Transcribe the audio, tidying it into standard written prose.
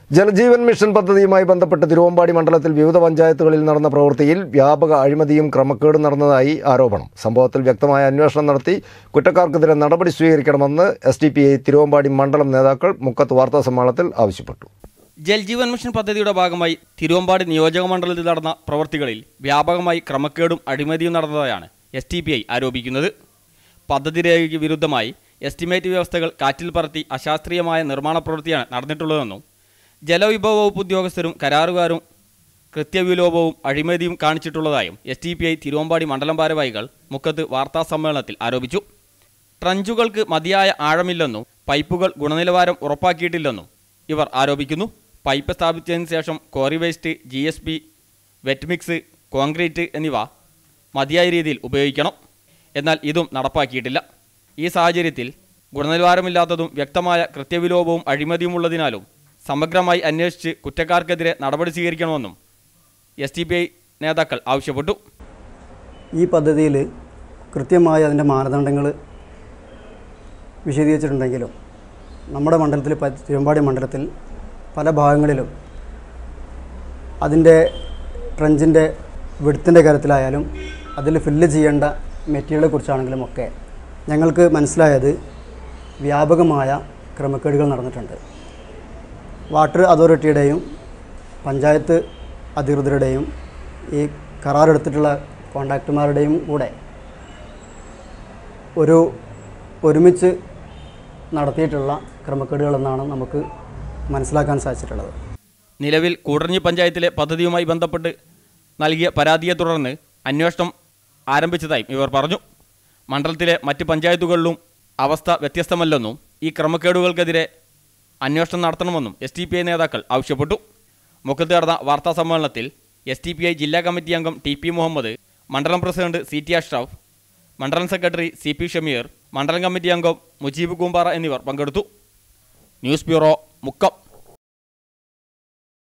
Jal Jeevan mission പദ്ധതിയുമായി ബന്ധപ്പെട്ട് തിരുവമ്പാടി മണ്ഡലത്തിൽ വിവിധ പഞ്ചായത്തുകളിൽ നടന്ന പ്രവൃത്തിയിൽ വ്യാപക അഴിമതിയും ക്രമക്കേടും നടന്നതായി ആരോപണം. സംഭവത്തിൽ വ്യക്തമായ അന്വേഷണം നടത്തി കുറ്റക്കാർക്കെതിരെ നടപടി സ്വീകരിക്കണമെന്ന് SDPI തിരുവമ്പാടി മണ്ഡലം നേതാക്കൾ മുക്കത്ത് വാർത്താസമ്മേളനത്തിൽ ആവശ്യപ്പെട്ടു. ജൽജീവൻ മിഷൻ പദ്ധതിയുടെ ഭാഗമായി തിരുവമ്പാടി നിയോജക മണ്ഡലത്തിൽ നടന്ന പ്രവൃത്തികളിൽ വ്യാപകമായി ക്രമക്കേടും അഴിമതിയും നടന്നതായാണ് SDPI ആരോപിക്കുന്നത്. പദ്ധതി രേഖയ്ക്ക് വിരുദ്ധമായി എസ്റ്റിമേറ്റ് വ്യവസ്ഥകൾ കാറ്റിൽ പറത്തി അശാസ്ത്രീയമായ നിർമ്മാണ പ്രവൃത്തിയാണ് നടന്നിട്ടുള്ളതെന്നും ജലവിഭവ വകുപ്പ് ഉദ്യോഗസ്ഥരും കരാറുകാരും കൃത്യവിലോപവും അഴിമതിയും കാണിച്ചിട്ടുള്ളതായും SDPI തിരുവമ്പാടി മണ്ഡലം ഭാരവാഹികൾ മുക്കത്ത് വാർത്താസമ്മേളനത്തിൽ ആരോപിച്ചു. ട്രഞ്ചുകൾക്ക് മതിയായ ആഴമില്ലെന്നും പൈപ്പുകൾ ഗുണനിലവാരം ഉറപ്പാക്കിയിട്ടില്ലെന്നും ഇവർ ആരോപിക്കുന്നു. പൈപ്പ് സ്ഥാപിച്ചതിന് ശേഷം quarry waste, GSP, wet mix, concrete എന്നിവ മതിയായ രീതിയിൽ ഉപയോഗിക്കണം. എന്നാൽ ഇതും നടപ്പാക്കിയിട്ടില്ല. ഈ സാഹചര്യത്തിൽ ഗുണനിലവാരമില്ലാത്തതും വ്യക്തമായ കൃത്യവിലോപവും അഴിമതിയുമുള്ളതിനാലും സമഗ്രമായി അന്വേഷിച്ച് കുറ്റക്കാർക്കെതിരെ നടപടി സ്വീകരിക്കണമെന്നും SDPI നേതാക്കൾ ആവശ്യപ്പെട്ടു. ഈ പദ്ധതിയിൽ കൃത്യമായി അതിൻ്റെ മാനദണ്ഡങ്ങൾ വിശദീകരിച്ചിട്ടുണ്ടെങ്കിലും നമ്മുടെ മണ്ഡലത്തിൽ, തിരുവമ്പാടി മണ്ഡലത്തിൽ പല ഭാഗങ്ങളിലും അതിൻ്റെ ട്രഞ്ചിൻ്റെ വിഡ്ത്തിൻ്റെ കാര്യത്തിലായാലും അതിൽ ഫില്ല് ചെയ്യേണ്ട മെറ്റീരിയലെ കുറിച്ചാണെങ്കിലും ഒക്കെ ഞങ്ങൾക്ക് മനസ്സിലായത് വ്യാപകമായ ക്രമക്കേടുകൾ നടന്നിട്ടുണ്ട്. വാട്ടർ അതോറിറ്റിയുടെയും പഞ്ചായത്ത് അധികൃതരുടെയും ഈ കരാറെടുത്തിട്ടുള്ള കോൺട്രാക്ടർമാരുടെയും കൂടെ ഒരുമിച്ച് നടത്തിയിട്ടുള്ള ക്രമക്കേടുകളെന്നാണ് നമുക്ക് മനസ്സിലാക്കാൻ സാധിച്ചിട്ടുള്ളത്. നിലവിൽ കൂടരഞ്ഞി പഞ്ചായത്തിലെ പദ്ധതിയുമായി ബന്ധപ്പെട്ട് നൽകിയ പരാതിയെ തുടർന്ന് അന്വേഷണം ആരംഭിച്ചതായും ഇവർ പറഞ്ഞു. മണ്ഡലത്തിലെ മറ്റ് പഞ്ചായത്തുകളിലും അവസ്ഥ വ്യത്യസ്തമല്ലെന്നും ഈ ക്രമക്കേടുകൾക്കെതിരെ അന്വേഷണം നടത്തണമെന്നും SDPI നേതാക്കൾ ആവശ്യപ്പെട്ടു. മുക്കത്ത് നടന്ന വാർത്താ സമ്മേളനത്തിൽ SDPI ജില്ലാ കമ്മിറ്റി അംഗം TP മുഹമ്മദ്, മണ്ഡലം പ്രസിഡന്റ് CT അഷ്റഫ്, മണ്ഡലം സെക്രട്ടറി CP ഷമീർ, മണ്ഡലം കമ്മിറ്റി അംഗം മുജീബ് കൂമ്പാറ എന്നിവർ പങ്കെടുത്തു. News bureau, Mukkam.